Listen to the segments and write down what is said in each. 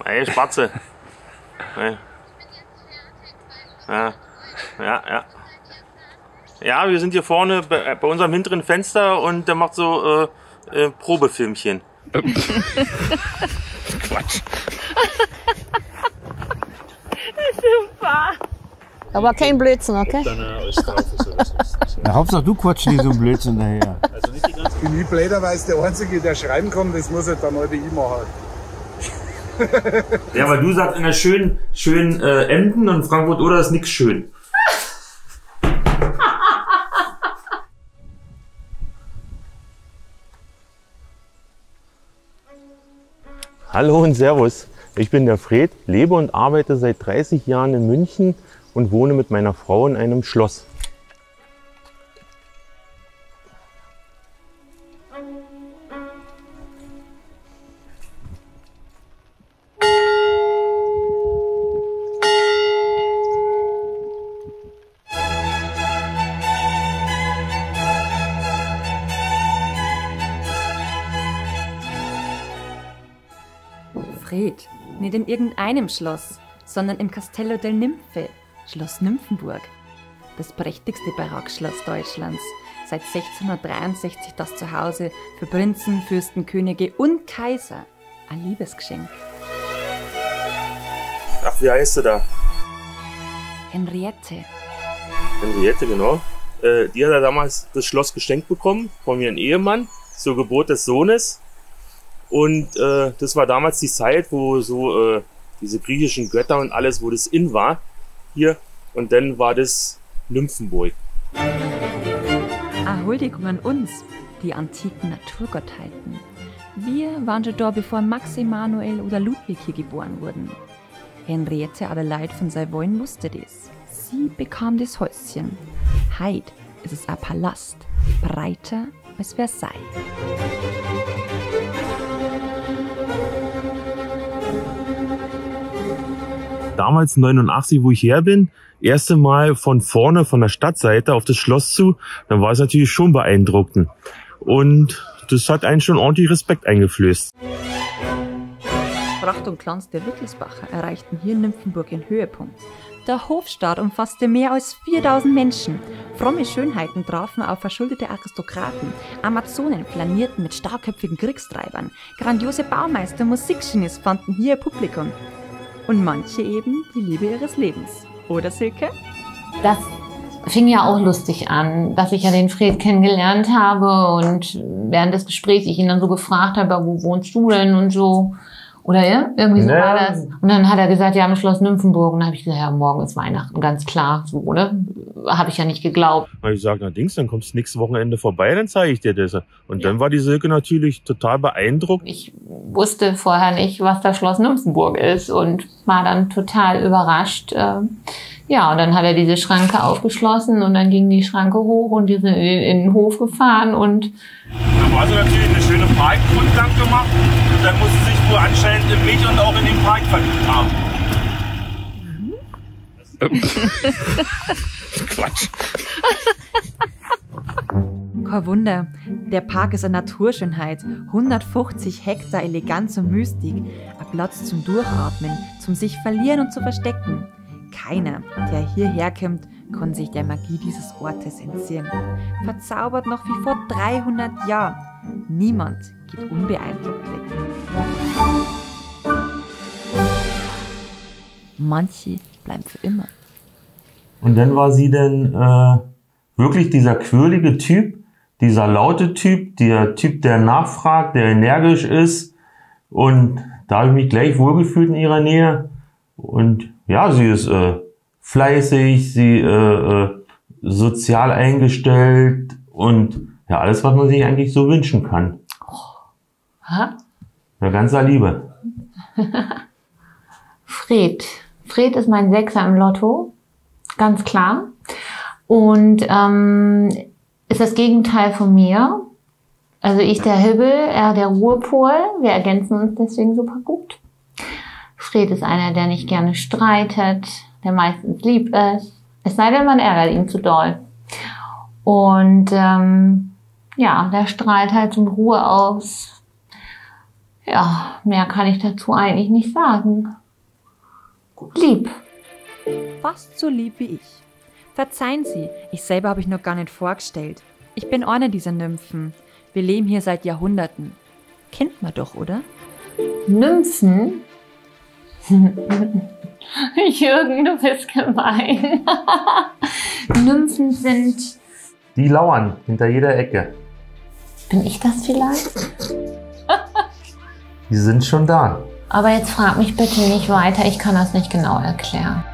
Hey, Spatze. Hey. Ja. Ja. Ja, wir sind hier vorne bei unserem hinteren Fenster und der macht so Probefilmchen. Quatsch. Super. Aber kein Blödsinn, okay? Ja, Hauptsache du quatschst nicht so einen Blödsinn daher. Also nicht die ganze. Ich bin nicht blöderweise der Einzige, der schreiben kann, das muss halt dann heute ich machen. Ja, weil du sagst in der schönen Emden und Frankfurt Oder ist nix schön. Hallo und Servus, ich bin der Fred, lebe und arbeite seit 30 Jahren in München und wohne mit meiner Frau in einem Schloss. Fred, nicht in irgendeinem Schloss, sondern im Castello del Nymphe, Schloss Nymphenburg. Das prächtigste Barockschloss Deutschlands. Seit 1663 das Zuhause für Prinzen, Fürsten, Könige und Kaiser. Ein Liebesgeschenk. Ach, wie heißt du da? Henriette. Henriette, genau. Die hat ja damals das Schloss geschenkt bekommen von ihrem Ehemann zur Geburt des Sohnes. Und das war damals die Zeit, wo so diese griechischen Götter und alles, wo das in war hier. Und dann war das Nymphenburg. Eine Huldigung an uns, die antiken Naturgottheiten. Wir waren schon da, bevor Max Emanuel oder Ludwig hier geboren wurden. Henriette Adelaide von Savoyen wusste das. Sie bekam das Häuschen. Heut ist es ein Palast, breiter als Versailles. Damals 89, wo ich her bin, erste Mal von vorne, von der Stadtseite auf das Schloss zu, dann war es natürlich schon beeindruckend. Und das hat einen schon ordentlich Respekt eingeflößt. Pracht und Glanz der Wittelsbacher erreichten hier in Nymphenburg den Höhepunkt. Der Hofstaat umfasste mehr als 4000 Menschen. Fromme Schönheiten trafen auf verschuldete Aristokraten. Amazonen flanierten mit starkköpfigen Kriegstreibern. Grandiose Baumeister und Musikgenies fanden hier ihr Publikum. Und manche eben die Liebe ihres Lebens. Oder, Silke? Das fing ja auch lustig an, dass ich ja den Fred kennengelernt habe und während des Gesprächs ich ihn dann so gefragt habe, wo wohnst du denn und so. Oder ja, irgendwie so war das. Und dann hat er gesagt, ja, im Schloss Nymphenburg. Und dann habe ich gesagt, ja, morgen ist Weihnachten, ganz klar. So, ne? Habe ich ja nicht geglaubt. Da habe ich gesagt, na Dings, dann kommst du nächstes Wochenende vorbei, dann zeige ich dir das. Und dann war die Silke natürlich total beeindruckt. Ich wusste vorher nicht, was das Schloss Nymphenburg ist und war dann total überrascht. Ja, und dann hat er diese Schranke aufgeschlossen und dann ging die Schranke hoch und wir sind in den Hof gefahren und da war sie natürlich eine schöne Parkrundgang gemacht und dann musste sie sich wohl anscheinend in mich und auch in den Park verliebt haben. Quatsch. Kein Wunder, der Park ist eine Naturschönheit. 150 Hektar Eleganz und Mystik. Ein Platz zum Durchatmen, zum sich verlieren und zu verstecken. Keiner, der hierher kommt, kann sich der Magie dieses Ortes entziehen. Verzaubert noch wie vor 300 Jahren. Niemand geht unbeeindruckt weg. Manche bleiben für immer. Und dann war sie dann wirklich dieser quirlige Typ, dieser laute Typ, der Typ, der nachfragt, der energisch ist. Und da habe ich mich gleich wohlgefühlt in ihrer Nähe. Und ja, sie ist fleißig, sie sozial eingestellt und ja, alles, was man sich eigentlich so wünschen kann. Ha? Ja, ganzer Liebe. Fred ist mein Sechser im Lotto, ganz klar. Und ist das Gegenteil von mir. Also ich der Hibbel, er der Ruhepol. Wir ergänzen uns deswegen super gut. Fred ist einer, der nicht gerne streitet, der meistens lieb ist. Es sei denn, man ärgert ihn zu doll. Und ja, der strahlt halt so Ruhe aus. Ja, mehr kann ich dazu eigentlich nicht sagen. Lieb. Fast so lieb wie ich. Verzeihen Sie, ich selber habe ich noch gar nicht vorgestellt. Ich bin eine dieser Nymphen. Wir leben hier seit Jahrhunderten. Kennt man doch, oder? Nymphen? Jürgen, du bist gemein. Nymphen sind... Die lauern hinter jeder Ecke. Bin ich das vielleicht? Die sind schon da. Aber jetzt frag mich bitte nicht weiter, ich kann das nicht genau erklären.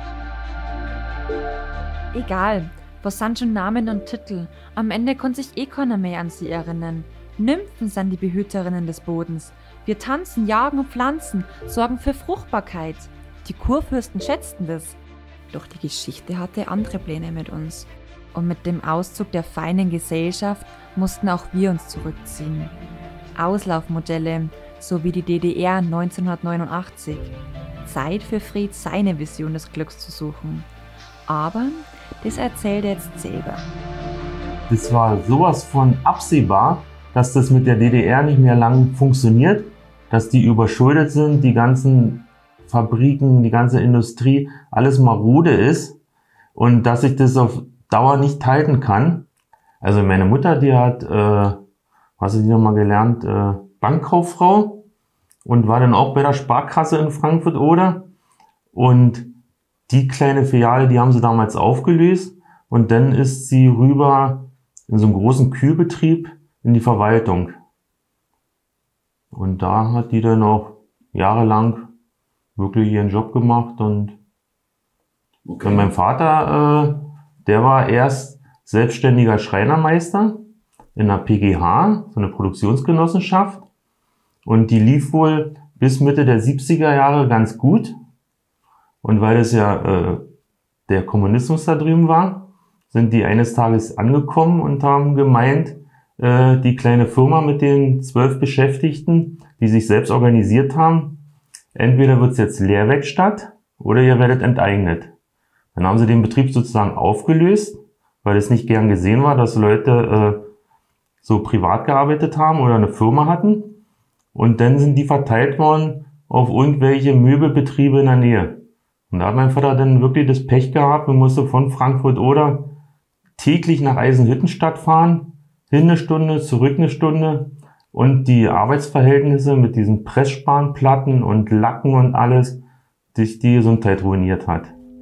Egal, was sind schon Namen und Titel? Am Ende konnte sich eh keiner mehr an sie erinnern. Nymphen sind die Behüterinnen des Bodens. Wir tanzen, jagen und pflanzen, sorgen für Fruchtbarkeit. Die Kurfürsten schätzten das. Doch die Geschichte hatte andere Pläne mit uns. Und mit dem Auszug der feinen Gesellschaft mussten auch wir uns zurückziehen. Auslaufmodelle, so wie die DDR 1989. Zeit für Fred, seine Vision des Glücks zu suchen. Aber das erzählt er jetzt selber. Das war sowas von absehbar, dass das mit der DDR nicht mehr lang funktioniert, dass die überschuldet sind, die ganzen Fabriken, die ganze Industrie, alles marode ist und dass ich das auf Dauer nicht halten kann. Also meine Mutter, die hat, was hat die nochmal gelernt, Bankkauffrau und war dann auch bei der Sparkasse in Frankfurt Oder. Und die kleine Filiale, die haben sie damals aufgelöst und dann ist sie rüber in so einen großen Kühlbetrieb in die Verwaltung. Und da hat die dann auch jahrelang wirklich ihren Job gemacht und okay. Und mein Vater, der war erst selbstständiger Schreinermeister in einer PGH, so eine Produktionsgenossenschaft. Und die lief wohl bis Mitte der 70er Jahre ganz gut. Und weil es ja der Kommunismus da drüben war, sind die eines Tages angekommen und haben gemeint, die kleine Firma mit den 12 Beschäftigten, die sich selbst organisiert haben, entweder wird es jetzt Lehrwerkstatt oder ihr werdet enteignet. Dann haben sie den Betrieb sozusagen aufgelöst, weil es nicht gern gesehen war, dass Leute so privat gearbeitet haben oder eine Firma hatten. Und dann sind die verteilt worden auf irgendwelche Möbelbetriebe in der Nähe. Und da hat mein Vater dann wirklich das Pech gehabt und musste von Frankfurt Oder täglich nach Eisenhüttenstadt fahren, hin eine Stunde, zurück eine Stunde. Und die Arbeitsverhältnisse mit diesen Pressspanplatten und Lacken und alles, sich die Gesundheit ruiniert hat.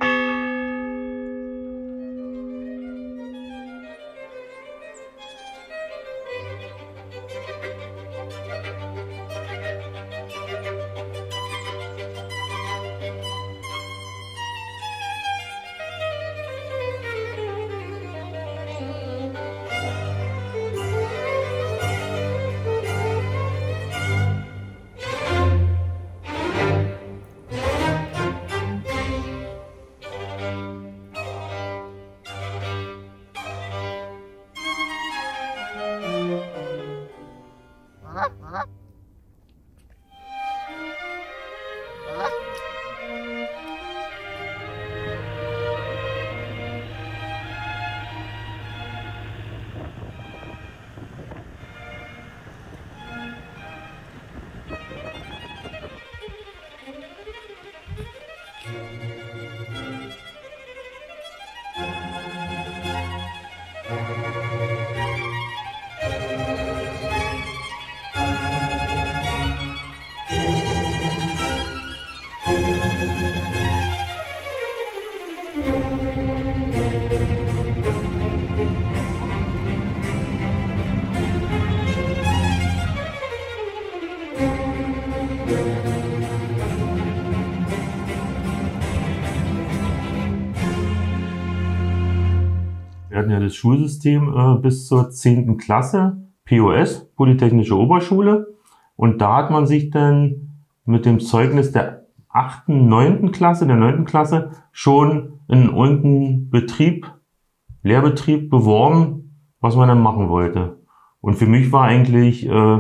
Wir hatten ja das Schulsystem bis zur 10. Klasse, POS, Polytechnische Oberschule. Und da hat man sich dann mit dem Zeugnis der 8., 9. Klasse, der 9. Klasse, schon in irgendeinen Betrieb, Lehrbetrieb beworben, was man dann machen wollte. Und für mich war eigentlich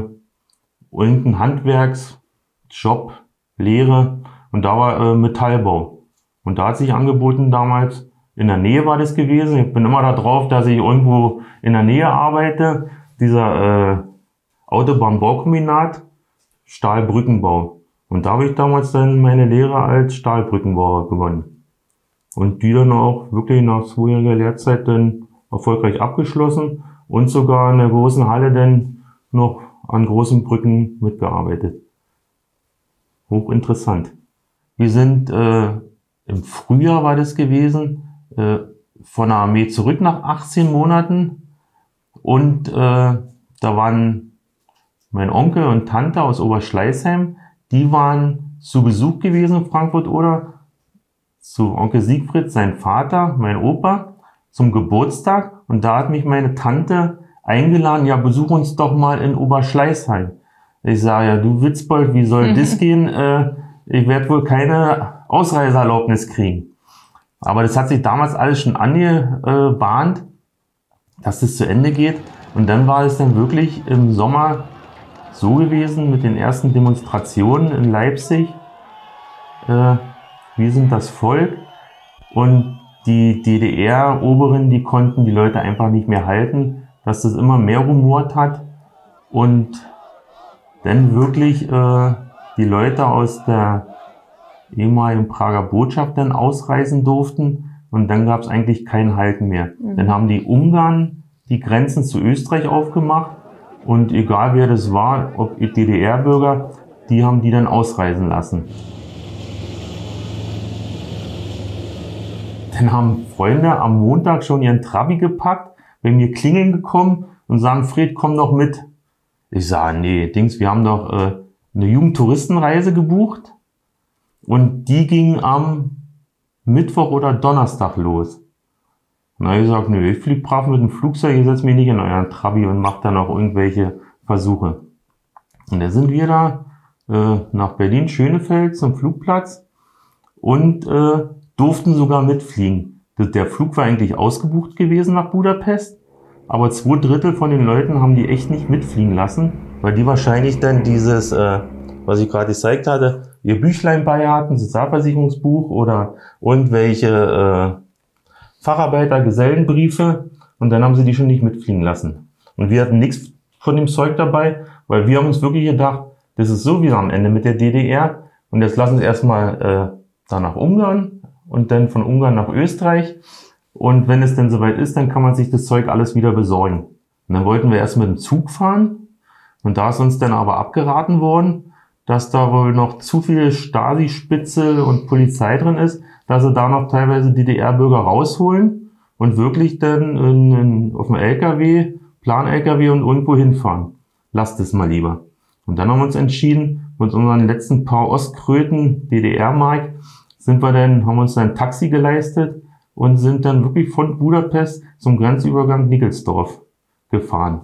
irgendein Handwerksjob, Lehre, und da war Metallbau. Und da hat sich angeboten damals, in der Nähe war das gewesen. Ich bin immer da drauf, dass ich irgendwo in der Nähe arbeite. Dieser Autobahnbaukombinat Stahlbrückenbau. Und da habe ich damals dann meine Lehre als Stahlbrückenbauer begonnen. Und die dann auch wirklich nach 2-jähriger Lehrzeit dann erfolgreich abgeschlossen und sogar in der großen Halle dann noch an großen Brücken mitgearbeitet. Hochinteressant. Wir sind im Frühjahr war das gewesen, von der Armee zurück nach 18 Monaten und da waren mein Onkel und Tante aus Oberschleißheim, die waren zu Besuch gewesen in Frankfurt Oder, zu Onkel Siegfried, sein Vater, mein Opa, zum Geburtstag und da hat mich meine Tante eingeladen, ja besuch uns doch mal in Oberschleißheim. Ich sage, ja du Witzbold, wie soll das gehen? Ich werde wohl keine Ausreiseerlaubnis kriegen. Aber das hat sich damals alles schon angebahnt, dass das zu Ende geht. Und dann war es dann wirklich im Sommer so gewesen mit den ersten Demonstrationen in Leipzig. Wir sind das Volk. Und die DDR-Oberen, die konnten die Leute einfach nicht mehr halten, dass das immer mehr rumort hat. Und dann wirklich die Leute aus der ehemaligen Prager Botschaft dann ausreisen durften und dann gab es eigentlich kein Halten mehr. Dann haben die Ungarn die Grenzen zu Österreich aufgemacht und egal wer das war, ob DDR-Bürger, die haben die dann ausreisen lassen. Dann haben Freunde am Montag schon ihren Trabi gepackt, bei mir klingeln gekommen und sagen, Fred, komm doch mit. Ich sage, nee, Dings, wir haben doch eine Jugendtouristenreise gebucht und die ging am Mittwoch oder Donnerstag los. Und dann habe ich gesagt, nö, ich fliege brav mit dem Flugzeug, ich setze mich nicht in euren Trabi und mache dann auch irgendwelche Versuche. Und da sind wir da nach Berlin-Schönefeld zum Flugplatz und durften sogar mitfliegen. Der Flug war eigentlich ausgebucht gewesen nach Budapest, aber 2/3 von den Leuten haben die echt nicht mitfliegen lassen, weil die wahrscheinlich dann dieses, was ich gerade gezeigt hatte, ihr Büchlein bei hatten, Sozialversicherungsbuch oder irgendwelche Facharbeiter, Gesellenbriefe und dann haben sie die schon nicht mitfliegen lassen. Und wir hatten nichts von dem Zeug dabei, weil wir haben uns wirklich gedacht, das ist so wie am Ende mit der DDR und jetzt lassen sie erstmal da nach Ungarn und dann von Ungarn nach Österreich und wenn es dann soweit ist, dann kann man sich das Zeug alles wieder besorgen. Und dann wollten wir erst mit dem Zug fahren und da ist uns dann aber abgeraten worden, dass da wohl noch zu viel Stasi-Spitzel und Polizei drin ist, dass sie da noch teilweise DDR-Bürger rausholen und wirklich dann auf dem LKW, Plan-LKW und irgendwo hinfahren. Lasst es mal lieber. Und dann haben wir uns entschieden, mit unseren letzten paar Ostkröten, DDR-Mark, haben wir uns dann ein Taxi geleistet und sind dann wirklich von Budapest zum Grenzübergang Nickelsdorf gefahren.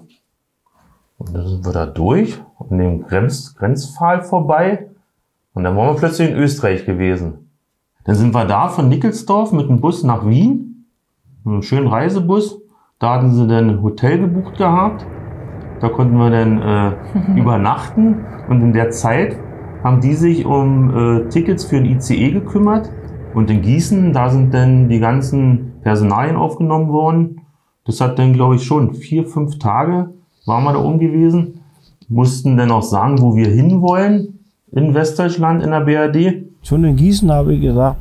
Und dann sind wir da durch, an dem Grenzpfahl vorbei und dann waren wir plötzlich in Österreich gewesen. Dann sind wir da von Nickelsdorf mit dem Bus nach Wien, einem schönen Reisebus. Da hatten sie dann ein Hotel gebucht gehabt. Da konnten wir dann übernachten und in der Zeit haben die sich um Tickets für den ICE gekümmert. Und in Gießen, da sind dann die ganzen Personalien aufgenommen worden. Das hat dann, glaube ich, schon 4-5 Tage waren wir da oben gewesen. Mussten dann auch sagen, wo wir hinwollen in Westdeutschland, in der BRD. Schon in Gießen habe ich gesagt,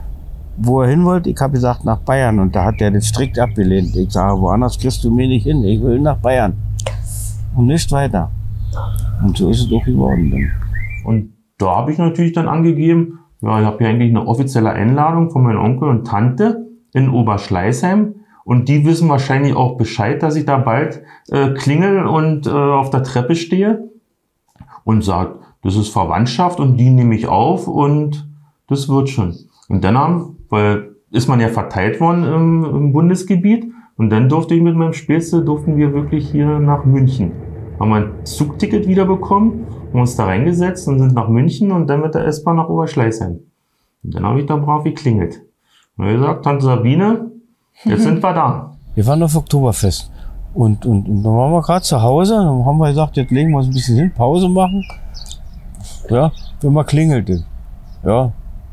wo er hin wollte. Ich habe gesagt, nach Bayern. Und da hat er das strikt abgelehnt. Ich sage, woanders kriegst du mich nicht hin. Ich will nach Bayern. Und nicht weiter. Und so ist es auch geworden dann. Und da habe ich natürlich dann angegeben, ja, ich habe hier eigentlich eine offizielle Einladung von meinem Onkel und Tante in Oberschleißheim. Und die wissen wahrscheinlich auch Bescheid, dass ich da bald klingel und auf der Treppe stehe. Und sagt, das ist Verwandtschaft und die nehme ich auf und das wird schon. Und dann weil ist man ja verteilt worden im Bundesgebiet und dann durfte ich mit meinem Spätzle, durften wir wirklich hier nach München. Haben wir ein Zugticket wieder bekommen, haben uns da reingesetzt und sind nach München und dann mit der S-Bahn nach Oberschleißheim. Und dann habe ich da brav geklingelt. Und ich gesagt, Tante Sabine, jetzt sind wir da. Wir waren auf Oktoberfest und dann waren wir gerade zu Hause und dann haben wir gesagt, jetzt legen wir uns ein bisschen hin, Pause machen. Ja, wenn man klingelte. Ja,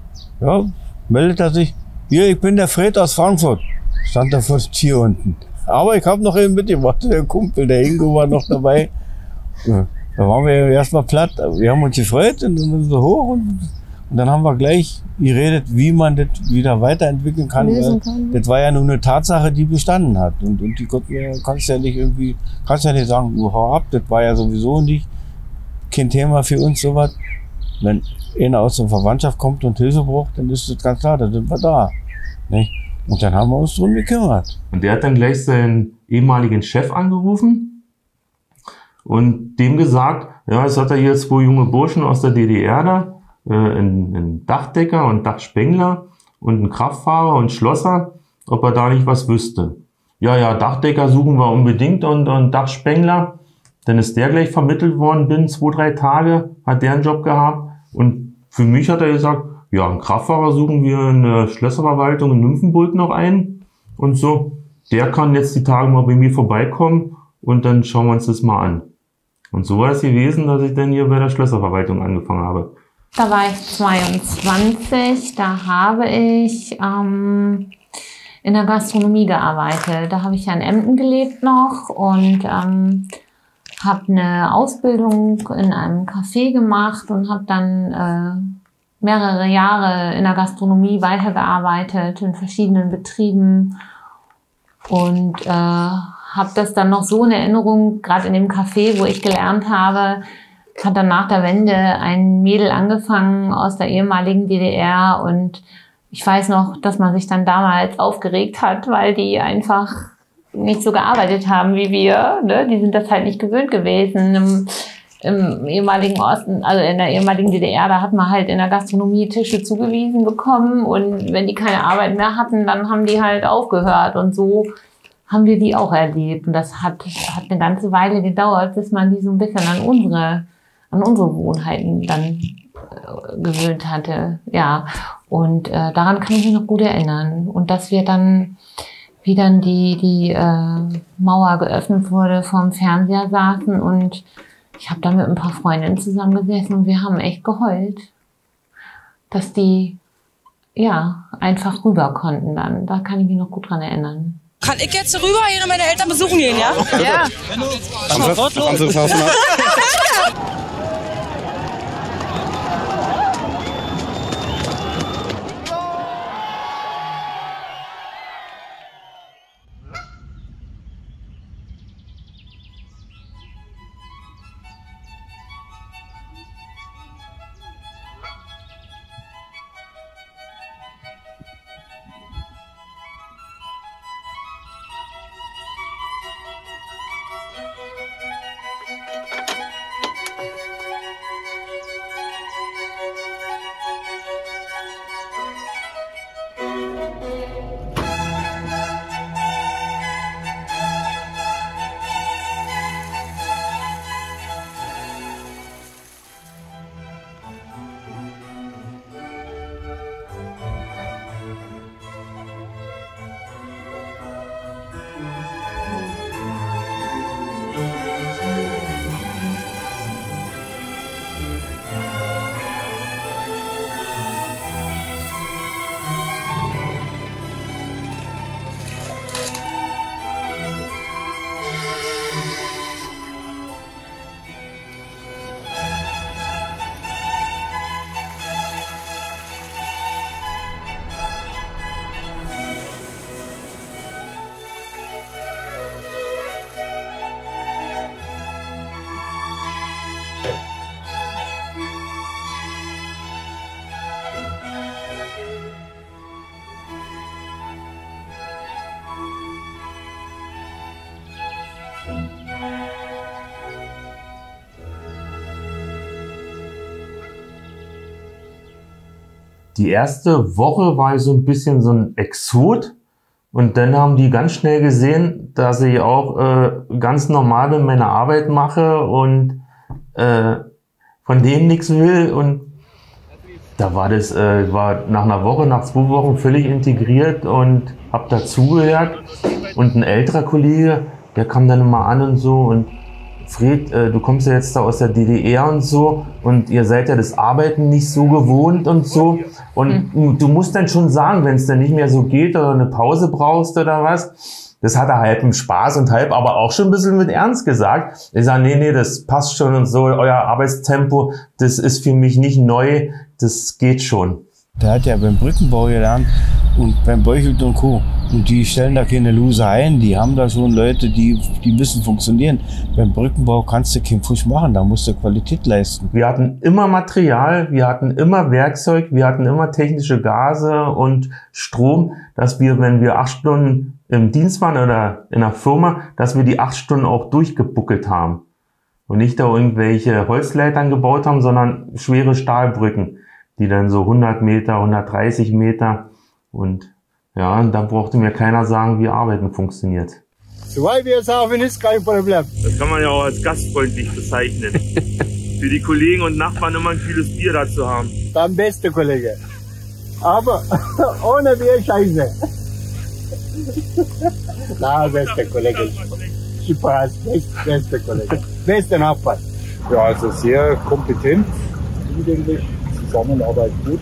meldet er sich. Hier, ich bin der Fred aus Frankfurt. Stand da vor dem Tier unten. Aber ich habe noch einen mitgebracht, der Kumpel, der Ingo war noch dabei. Ja, Da waren wir erstmal platt. Wir haben uns gefreut und dann sind wir hoch und dann haben wir gleich geredet, wie man das wieder weiterentwickeln kann. Das war ja nur eine Tatsache, die bestanden hat. Und die kannst ja nicht irgendwie, kannst ja nicht sagen, hau ab, das war ja sowieso nicht kein Thema für uns, sowas. Wenn einer aus der Verwandtschaft kommt und Hilfe braucht, dann ist das ganz klar, dann sind wir da. Nicht? Und dann haben wir uns drum gekümmert. Und der hat dann gleich seinen ehemaligen Chef angerufen und dem gesagt, ja, es hat er hier 2 junge Burschen aus der DDR da, ein Dachdecker und Dachspengler und ein Kraftfahrer und Schlosser, ob er da nicht was wüsste. Ja, Dachdecker suchen wir unbedingt und Dachspengler. Dann ist der gleich vermittelt worden, binnen 2, 3 Tage hat der einen Job gehabt. Und für mich hat er gesagt, ja, einen Kraftfahrer suchen wir in der Schlösserverwaltung in Nymphenburg noch ein. Und so, der kann jetzt die Tage mal bei mir vorbeikommen und dann schauen wir uns das mal an. Und so war es gewesen, dass ich dann hier bei der Schlösserverwaltung angefangen habe. Da war ich 22, da habe ich in der Gastronomie gearbeitet. Da habe ich ja in Emden gelebt noch und habe eine Ausbildung in einem Café gemacht und habe dann mehrere Jahre in der Gastronomie weitergearbeitet, in verschiedenen Betrieben und habe das dann noch so in Erinnerung, gerade in dem Café, wo ich gelernt habe, hat dann nach der Wende ein Mädel angefangen aus der ehemaligen DDR und ich weiß noch, dass man sich dann damals aufgeregt hat, weil die einfach nicht so gearbeitet haben wie wir, ne? Die sind das halt nicht gewöhnt gewesen. Im ehemaligen Osten, also in der ehemaligen DDR, da hat man halt in der Gastronomie Tische zugewiesen bekommen und wenn die keine Arbeit mehr hatten, dann haben die halt aufgehört und so haben wir die auch erlebt und das hat eine ganze Weile gedauert, bis man die so ein bisschen an unsere Gewohnheiten dann gewöhnt hatte, ja, und daran kann ich mich noch gut erinnern und dass wir dann, wie dann die Mauer geöffnet wurde, vorm Fernseher saßen und ich habe da mit ein paar Freundinnen zusammengesessen und wir haben echt geheult, dass die ja einfach rüber konnten dann. Da kann ich mich noch gut dran erinnern. Kann ich jetzt rüber hier meine Eltern besuchen gehen, ja? Ja. Die erste Woche war ich so ein bisschen so ein Exot und dann haben die ganz schnell gesehen, dass ich auch ganz normal mit meiner Arbeit mache und von denen nichts will und da war das, war nach einer Woche, nach 2 Wochen völlig integriert und hab dazugehört und ein älterer Kollege, der kam dann immer an und so und Fred, du kommst ja jetzt da aus der DDR und so und ihr seid ja das Arbeiten nicht so gewohnt und so und du musst dann schon sagen, wenn es dann nicht mehr so geht oder eine Pause brauchst oder was, Das hat er halb im Spaß und halb aber auch schon ein bisschen mit Ernst gesagt. Ich sage, nee, das passt schon und so, euer Arbeitstempo, das ist für mich nicht neu, das geht schon. Der hat ja beim Brückenbau gelernt und beim Beuchelt und Co. Und die stellen da keine Loser ein, die haben da schon Leute, die müssen funktionieren. Beim Brückenbau kannst du keinen Fuß machen, da musst du Qualität leisten. Wir hatten immer Material, wir hatten immer Werkzeug, wir hatten immer technische Gase und Strom, dass wir, wenn wir 8 Stunden im Dienst waren oder in der Firma, dass wir die 8 Stunden auch durchgebuckelt haben. Und nicht da irgendwelche Holzleitern gebaut haben, sondern schwere Stahlbrücken, die dann so 100 Meter, 130 Meter und ja, und da brauchte mir keiner sagen, wie Arbeiten funktioniert. Zwei Bier saufen ist kein Problem. Das kann man ja auch als gastfreundlich bezeichnen. Für die Kollegen und Nachbarn immer ein kühles Bier dazu haben. Dann beste Kollege. Aber ohne Bier scheiße. Na, beste Kollege. Spaß, beste Kollege. Beste Nachbar. Ja, also sehr kompetent, umgänglich. Zusammenarbeit gut.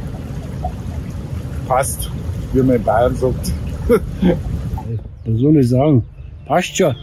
Passt, wie man in Bayern sagt. Was soll ich sagen? Passt schon.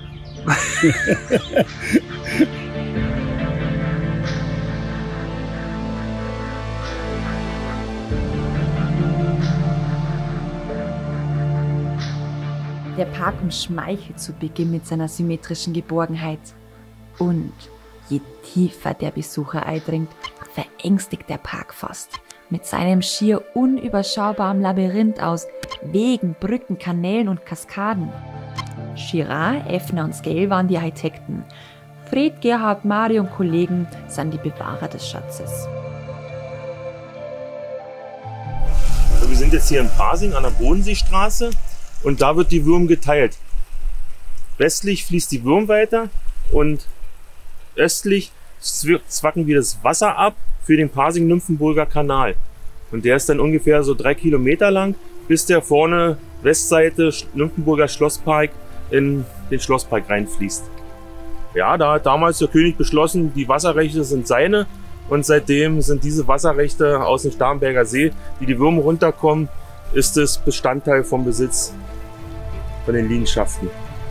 Der Park umschmeichelt zu Beginn mit seiner symmetrischen Geborgenheit. Und je tiefer der Besucher eindringt, verängstigt der Park fast. Mit seinem schier unüberschaubaren Labyrinth aus Wegen, Brücken, Kanälen und Kaskaden. Girard, Effner und Scale waren die Architekten. Fred, Gerhard, Mario und Kollegen sind die Bewahrer des Schatzes. Wir sind jetzt hier in Pasing an der Bodenseestraße und da wird die Würm geteilt. Westlich fließt die Würm weiter und östlich zwacken wir das Wasser ab für den Pasing-Nymphenburger Kanal. Und der ist dann ungefähr so 3 Kilometer lang, bis der vorne Westseite Nymphenburger Schlosspark in den Schlosspark reinfließt. Ja, da hat damals der König beschlossen, die Wasserrechte sind seine. Und seitdem sind diese Wasserrechte aus dem Starnberger See, die Würmer runterkommen, ist es Bestandteil vom Besitz von den Liegenschaften.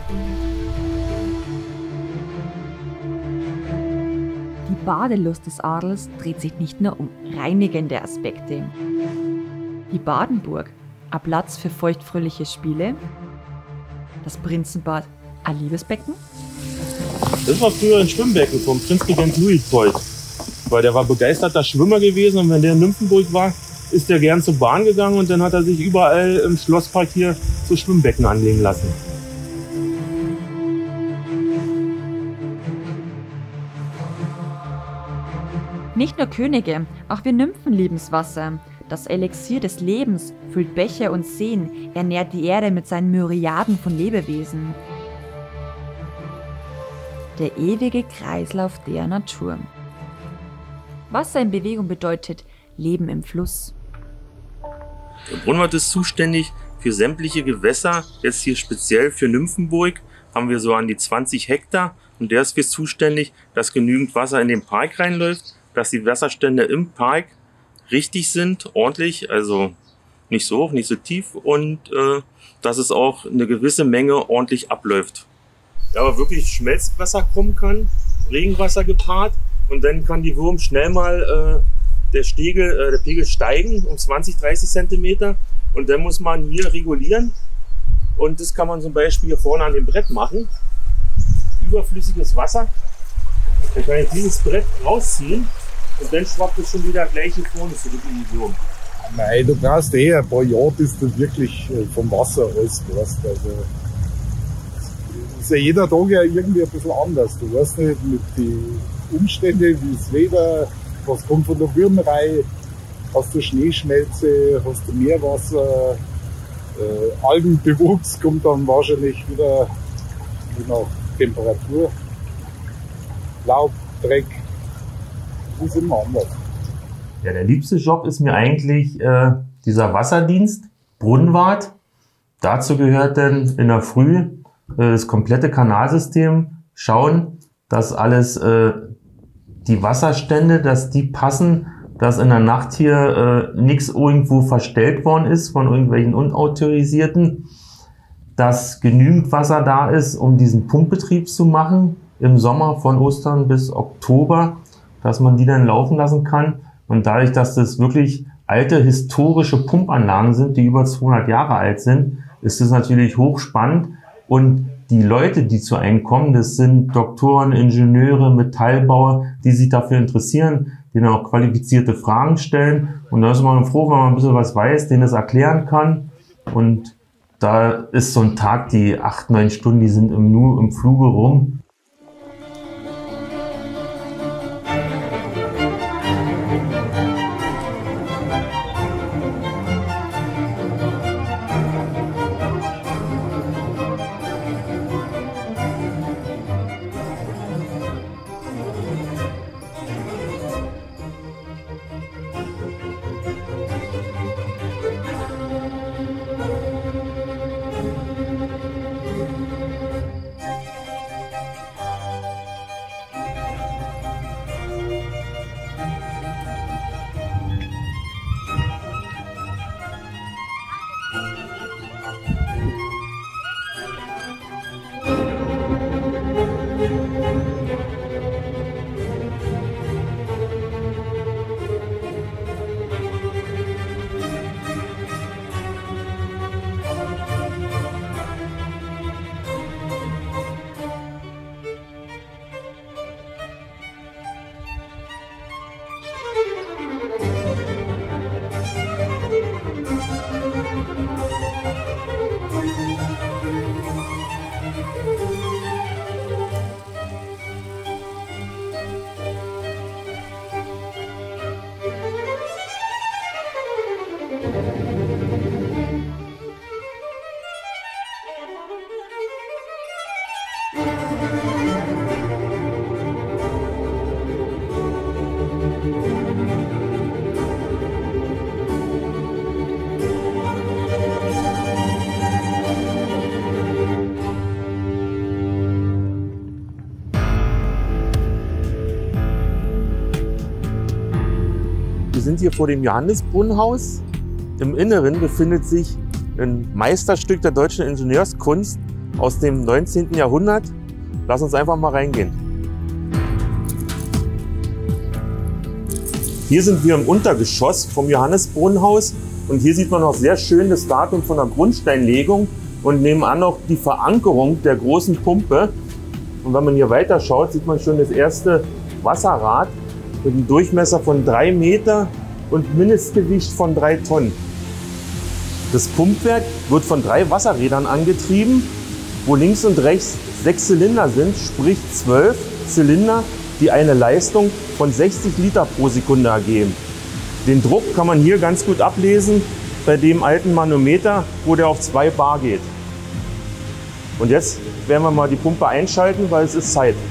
Die Badelust des Adels dreht sich nicht nur um reinigende Aspekte. Die Badenburg, ein Platz für feuchtfröhliche Spiele. Das Prinzenbad, ein Liebesbecken. Das war früher ein Schwimmbecken vom Prinzregent Luitpold. Weil der war begeisterter Schwimmer gewesen und wenn der in Nymphenburg war, ist er gern zur Bahn gegangen und dann hat er sich überall im Schlosspark hier so Schwimmbecken anlegen lassen. Nicht nur Könige, auch wir Nymphen lieben's Wasser. Das Elixier des Lebens füllt Bäche und Seen, ernährt die Erde mit seinen Myriaden von Lebewesen. Der ewige Kreislauf der Natur. Wasser in Bewegung bedeutet Leben im Fluss. Der Brunnenwart ist zuständig für sämtliche Gewässer. Jetzt hier speziell für Nymphenburg haben wir so an die 20 Hektar. Und der ist für zuständig, dass genügend Wasser in den Park reinläuft, dass die Wasserstände im Park richtig sind, ordentlich, also nicht so hoch, nicht so tief und dass es auch eine gewisse Menge ordentlich abläuft. Ja, aber wirklich Schmelzwasser kommen kann, Regenwasser gepaart und dann kann die Würm schnell mal der Pegel steigen um 20, 30 Zentimeter und dann muss man hier regulieren und das kann man zum Beispiel hier vorne an dem Brett machen. Überflüssiges Wasser, dann kann ich dieses Brett rausziehen und dann schwappt es schon wieder gleich hier vorne zurück in die Würm. Nein, du brauchst ein paar Jahre, bis du wirklich vom Wasser alles weißt. Also, ist ja jeder Tag ja irgendwie ein bisschen anders. Du weißt nicht mit den Umständen, wie das Wetter, was kommt von der Würmerei, hast du Schneeschmelze, hast du Meerwasser, Algenbewuchs kommt dann wahrscheinlich wieder je nach Temperatur, Laub, Dreck, das ist immer anders. Ja, der liebste Job ist mir eigentlich dieser Wasserdienst, Brunnenwart. Dazu gehört dann in der Früh das komplette Kanalsystem, schauen, dass alles, die Wasserstände, dass die passen, dass in der Nacht hier nichts irgendwo verstellt worden ist von irgendwelchen Unautorisierten. dass genügend Wasser da ist, um diesen Pumpbetrieb zu machen im Sommer von Ostern bis Oktober, dass man die dann laufen lassen kann. Und dadurch, dass das wirklich alte historische Pumpanlagen sind, die über 200 Jahre alt sind, ist es natürlich hochspannend. Und die Leute, die zu einem kommen, das sind Doktoren, Ingenieure, Metallbauer, die sich dafür interessieren, die dann auch qualifizierte Fragen stellen. Und da ist man froh, wenn man ein bisschen was weiß, denen das erklären kann. Und da ist so ein Tag, die 8, 9 Stunden, die sind nur im Fluge rum. Wir sind hier vor dem Johannesbrunnenhaus. Im Inneren befindet sich ein Meisterstück der deutschen Ingenieurskunst aus dem 19. Jahrhundert. Lass uns einfach mal reingehen. Hier sind wir im Untergeschoss vom Johannesbrunnenhaus und hier sieht man auch sehr schön das Datum von der Grundsteinlegung und nebenan auch die Verankerung der großen Pumpe. Und wenn man hier weiter schaut, sieht man schon das erste Wasserrad mit einem Durchmesser von 3 Meter und Mindestgewicht von 3 Tonnen. Das Pumpwerk wird von 3 Wasserrädern angetrieben, wo links und rechts 6 Zylinder sind, sprich 12 Zylinder, die eine Leistung von 60 Liter pro Sekunde ergeben. Den Druck kann man hier ganz gut ablesen bei dem alten Manometer, wo der auf 2 Bar geht. Und jetzt werden wir mal die Pumpe einschalten, weil es ist Zeit.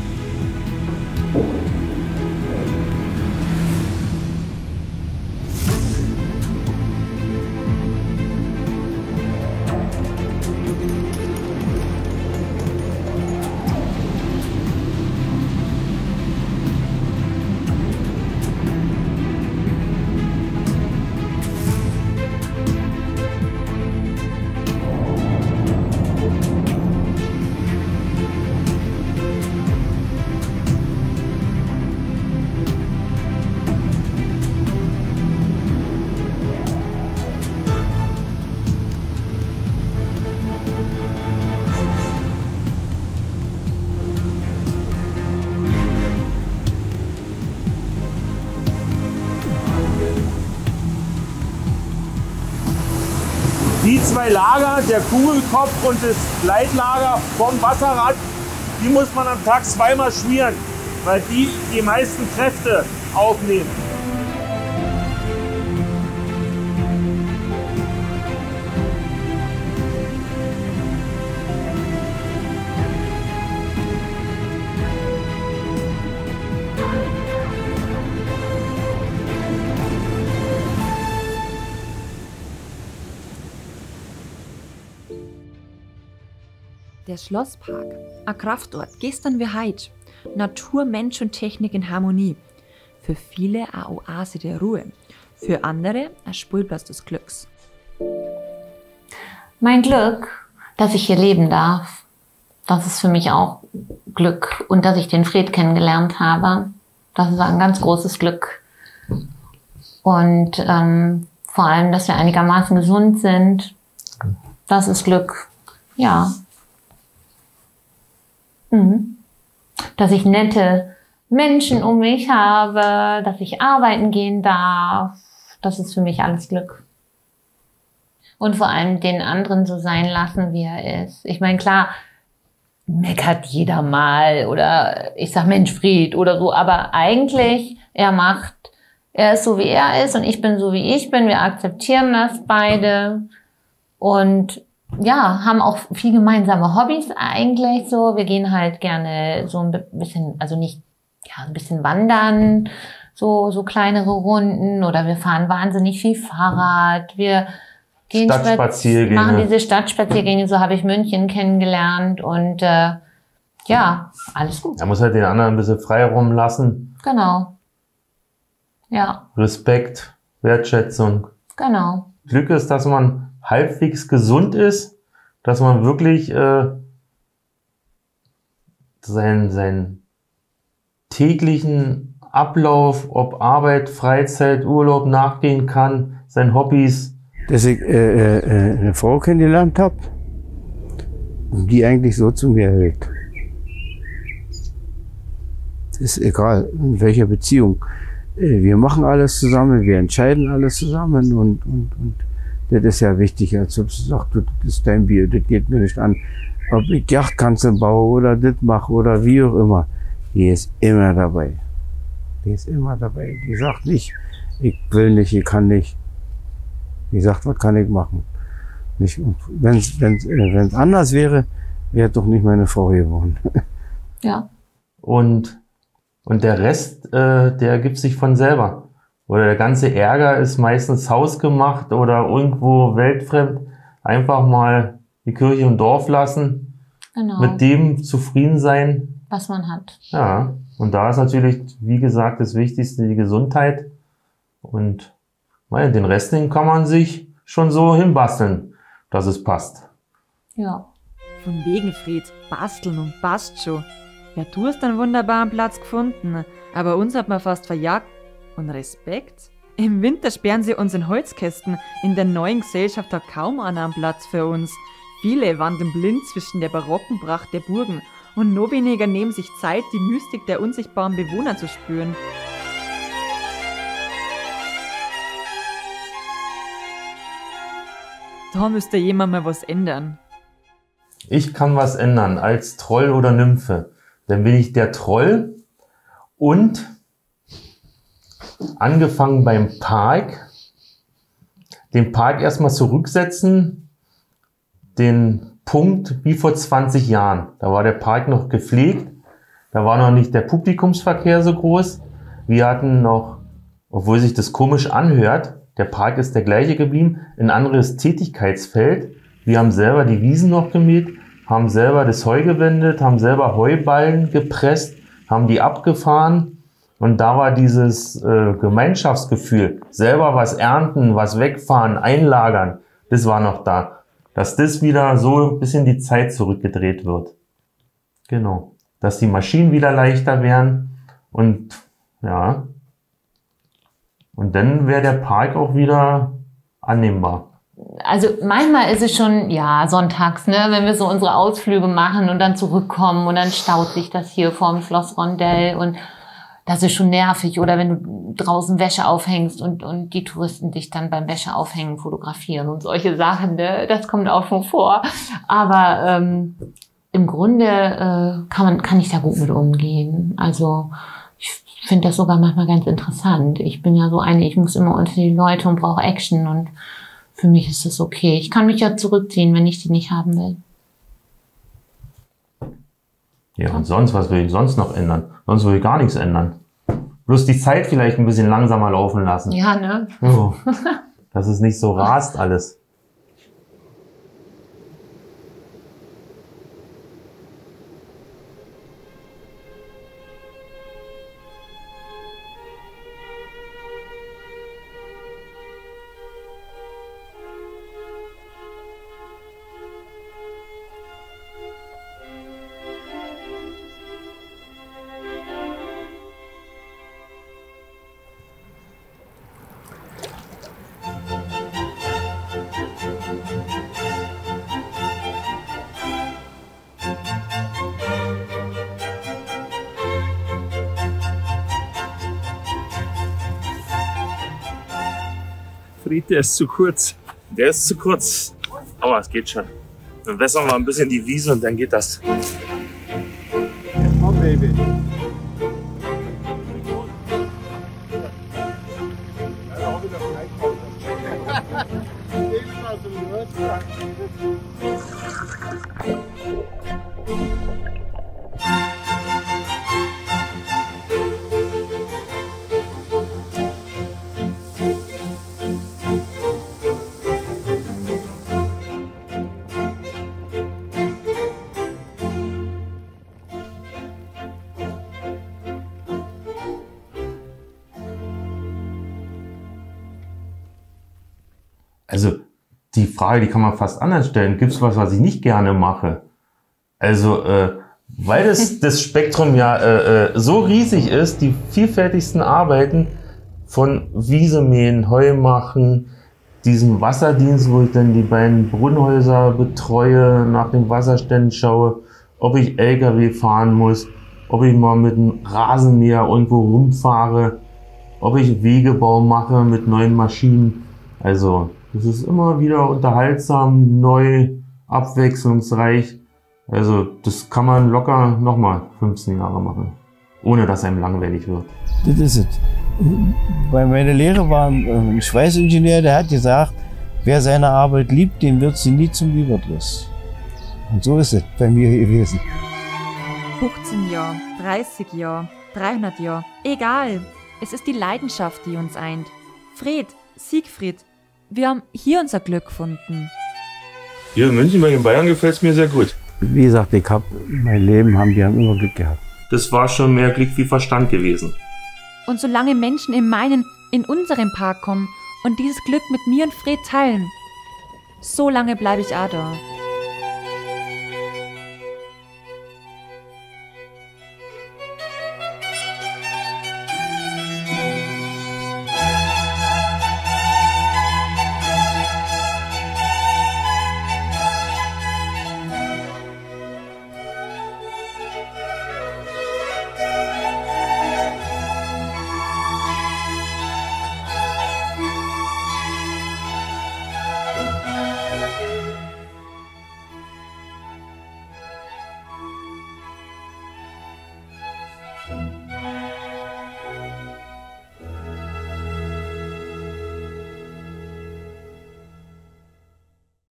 Die 2 Lager, der Kugelkopf und das Leitlager vom Wasserrad, die muss man am Tag 2-mal schmieren, weil die die meisten Kräfte aufnehmen. Der Schlosspark, ein Kraftort, gestern wie heute. Natur, Mensch und Technik in Harmonie. Für viele eine Oase der Ruhe, für andere ein Spielplatz des Glücks. Mein Glück dass ich hier leben darf. Das ist für mich auch Glück. Und dass ich den Fred kennengelernt habe, das ist ein ganz großes Glück. Und vor allem, dass wir einigermaßen gesund sind, das ist Glück. Ja. Dass ich nette Menschen um mich habe, dass ich arbeiten gehen darf, das ist für mich alles Glück. Und vor allem den anderen so sein lassen, wie er ist. Ich meine, klar, meckert jeder mal oder ich sag Mensch, Fred oder so, aber eigentlich, er ist so, wie er ist und ich bin so, wie ich bin. Wir akzeptieren das beide und ja, haben auch viel gemeinsame Hobbys eigentlich so. Wir gehen halt gerne so ein bisschen, also nicht, ja, ein bisschen wandern, so kleinere Runden oder wir fahren wahnsinnig viel Fahrrad. Wir gehen Stadtspaziergänge. Machen diese Stadtspaziergänge, so habe ich München kennengelernt und ja, alles gut. Er muss halt den anderen ein bisschen frei rumlassen. Genau. Ja. Respekt, Wertschätzung. Genau. Glück ist, dass man halbwegs gesund ist, dass man wirklich seinen täglichen Ablauf, ob Arbeit, Freizeit, Urlaub nachgehen kann, seinen Hobbys. Dass ich eine Frau kennengelernt habe, die eigentlich so zu mir hält. Das ist egal, in welcher Beziehung. Wir machen alles zusammen, wir entscheiden alles zusammen und das ist ja wichtig, als ob sie sagt, das ist dein Bier, das geht mir nicht an. Ob ich Yachtkanzel baue oder das mache oder wie auch immer. Die ist immer dabei. Die ist immer dabei. Die sagt nicht, ich will nicht, ich kann nicht. Die sagt, was kann ich machen? Wenn es anders wäre, wäre doch nicht meine Frau geworden. Ja. Und der Rest, der ergibt sich von selber. Oder der ganze Ärger ist meistens hausgemacht oder irgendwo weltfremd. Einfach mal die Kirche im Dorf lassen. Genau. Mit dem zufrieden sein, was man hat. Ja. Und da ist natürlich, wie gesagt, das Wichtigste die Gesundheit. Und naja, den Rest, den kann man sich schon so hinbasteln, dass es passt. Ja. Von wegen, Fred, basteln und passt schon. Ja, du hast einen wunderbaren Platz gefunden, aber uns hat man fast verjagt. Und Respekt? Im Winter sperren sie uns in Holzkästen. In der neuen Gesellschaft hat kaum einer einen Platz für uns. Viele wandern blind zwischen der barocken Pracht der Burgen und noch weniger nehmen sich Zeit, die Mystik der unsichtbaren Bewohner zu spüren. Da müsste jemand mal was ändern. Ich kann was ändern als Troll oder Nymphe. Dann bin ich der Troll und angefangen beim Park, den Park erstmal zurücksetzen, den Punkt wie vor 20 Jahren. Da war der Park noch gepflegt, da war noch nicht der Publikumsverkehr so groß. Wir hatten noch, obwohl sich das komisch anhört, der Park ist der gleiche geblieben, ein anderes Tätigkeitsfeld. Wir haben selber die Wiesen noch gemäht, haben selber das Heu gewendet, haben selber Heuballen gepresst, haben die abgefahren. Und da war dieses Gemeinschaftsgefühl, selber was ernten, was wegfahren, einlagern, das war noch da. Dass das wieder so ein bisschen die Zeit zurückgedreht wird. Genau. Dass die Maschinen wieder leichter werden und ja. Und dann wäre der Park auch wieder annehmbar. Also manchmal ist es schon, ja, sonntags, ne, wenn wir so unsere Ausflüge machen und dann zurückkommen und dann staut sich das hier vorm Schlossrondell und das ist schon nervig. Oder wenn du draußen Wäsche aufhängst und die Touristen dich dann beim Wäscheaufhängen fotografieren und solche Sachen, ne? Das kommt auch schon vor. Aber im Grunde kann ich da gut mit umgehen. Also ich finde das sogar manchmal ganz interessant. Ich bin ja so eine, ich muss immer unter die Leute und brauche Action und für mich ist das okay. Ich kann mich ja zurückziehen, wenn ich die nicht haben will. Ja, und sonst, was will ich sonst noch ändern? Sonst will ich gar nichts ändern. Bloß die Zeit vielleicht ein bisschen langsamer laufen lassen. Ja, ne? Oh, dass es nicht so rast alles. Fried, der ist zu kurz. Der ist zu kurz, aber es geht schon. Dann wässern wir ein bisschen die Wiese und dann geht das. Komm, Baby. Also die Frage, die kann man fast anders stellen. Gibt es was ich nicht gerne mache? Also, weil das Spektrum ja so riesig ist, die vielfältigsten Arbeiten von Wiese mähen, Heu machen, diesen Wasserdienst, wo ich dann die beiden Brunnenhäuser betreue, nach den Wasserständen schaue, ob ich LKW fahren muss, ob ich mal mit einem Rasenmäher irgendwo rumfahre, ob ich Wegebau mache mit neuen Maschinen. Also das ist immer wieder unterhaltsam, neu, abwechslungsreich. Also das kann man locker nochmal 15 Jahre machen, ohne dass einem langweilig wird. Das ist es. Bei meiner Lehre war ein Schweißingenieur, der hat gesagt, wer seine Arbeit liebt, dem wird sie nie zum Überdruss. Und so ist es bei mir gewesen. 15 Jahre, 30 Jahre, 300 Jahre, egal. Es ist die Leidenschaft, die uns eint. Fred, Siegfried, wir haben hier unser Glück gefunden. Hier in München, bei den Bayern, gefällt es mir sehr gut. Wie gesagt, mein Leben haben immer Glück gehabt. Das war schon mehr Glück wie Verstand gewesen. Und solange Menschen in unseren Park kommen und dieses Glück mit mir und Fred teilen, so lange bleibe ich auch da.